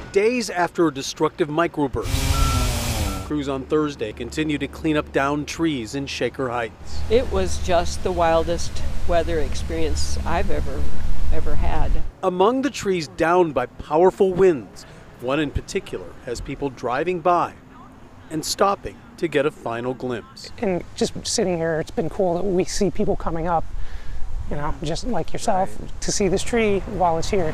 Days after a destructive microburst, crews on Thursday continue to clean up downed trees in Shaker Heights. It was just the wildest weather experience I've ever had. Among the trees downed by powerful winds, one in particular has people driving by and stopping to get a final glimpse. And just sitting here, it's been cool that we see people coming up, you know, just like yourself, to see this tree while it's here.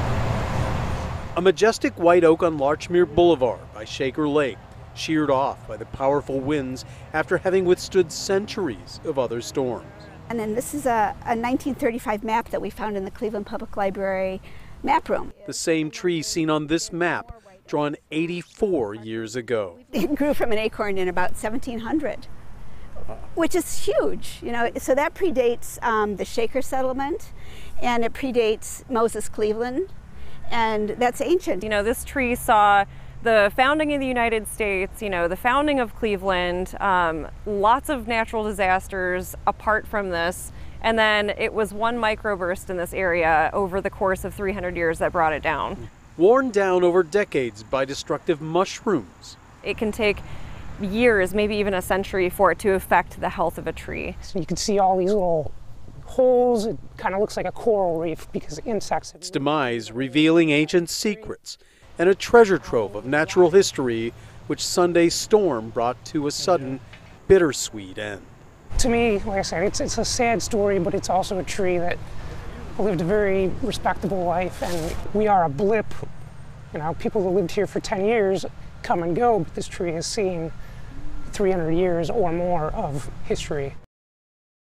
A majestic white oak on Larchmere Boulevard by Shaker Lake, sheared off by the powerful winds after having withstood centuries of other storms. And then this is a 1935 map that we found in the Cleveland Public Library map room. The same tree seen on this map, drawn 84 years ago. It grew from an acorn in about 1700, which is huge, you know. So that predates the Shaker settlement, and it predates Moses Cleveland, and that's ancient. You know, this tree saw the founding of the United States, you know, the founding of Cleveland, lots of natural disasters apart from this, and then it was one microburst in this area over the course of 300 years that brought it down. Worn down over decades by destructive mushrooms. It can take years, maybe even a century, for it to affect the health of a tree. So you can see all these little holes. It kind of looks like a coral reef because insects. Its demise revealing ancient secrets and a treasure trove of natural history which Sunday's storm brought to a sudden, bittersweet end. To me, like I said, it's a sad story, but it's also a tree that lived a very respectable life, and we are a blip. You know, people who lived here for 10 years come and go, but this tree has seen 300 years or more of history.